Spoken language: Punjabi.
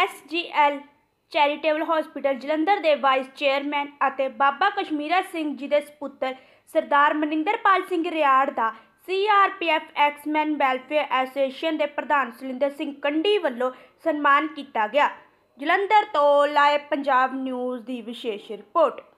SGL ਚੈਰੀਟੇਬਲ ਹਸਪੀਟਲ ਜਲੰਧਰ ਦੇ ਵਾਈਸ ਚੇਅਰਮੈਨ ਅਤੇ ਬਾਬਾ ਕਸ਼ਮੀਰਾ ਸਿੰਘ ਜੀ ਦੇ ਸਪੁੱਤਰ ਸਰਦਾਰ ਮਨਿੰਦਰਪਾਲ ਸਿੰਘ ਰਿਆੜ ਦਾ CRPF ਐਕਸਮੈਨ ਵੈਲਫੇਅਰ ਐਸੋਸੀਏਸ਼ਨ ਦੇ ਪ੍ਰਧਾਨ ਸੁਰਿੰਦਰ ਸਿੰਘ ਕੰਢੀ ਵੱਲੋਂ ਸਨਮਾਨ ਕੀਤਾ ਗਿਆ। ਜਲੰਧਰ ਤੋਂ ਲਾਈਵ ਪੰਜਾਬ ਨਿਊਜ਼ ਦੀ ਵਿਸ਼ੇਸ਼ ਰਿਪੋਰਟ।